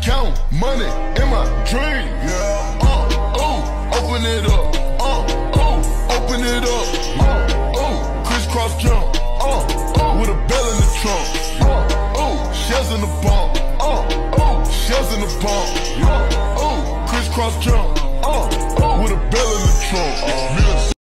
count money in my dream. Yeah. Open it up. Open it up. Crisscross jump. With a bell in the trunk. Shells in the bump. Shells in the bump. Crisscross jump. With a bell in the trunk.